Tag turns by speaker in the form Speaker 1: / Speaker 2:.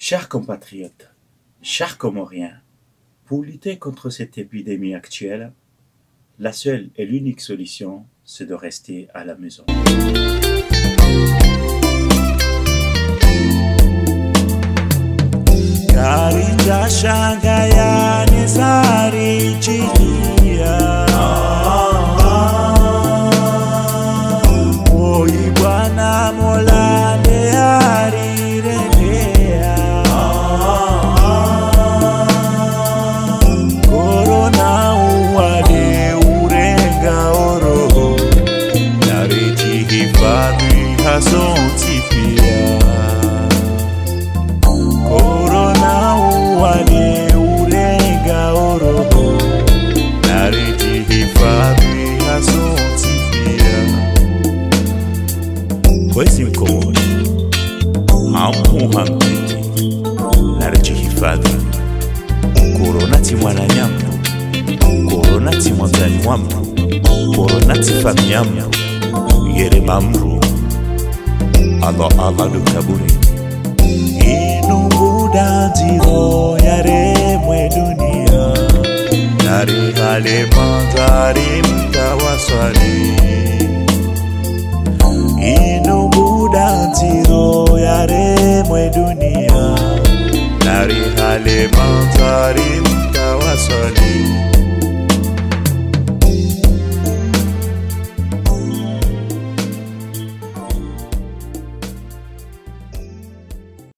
Speaker 1: Chers compatriotes, chers Comoriens, pour lutter contre cette épidémie actuelle, la seule et l'unique solution, c'est de rester à la maison.
Speaker 2: Corona uwale urenga oroho narijihifadhi hasotifia. Kwezi mkomoni hamu hamtiti narijihifadhi. Corona ti mwana nyambu, corona ti mwamzani mwambu, corona ti fami nyambu yere mamru. Allah lukaburi Inubuda tiro yare mwe dunia Nari hale mandari mtawaswali Inubuda tiro yare mwe dunia Nari hale mandari mtawaswali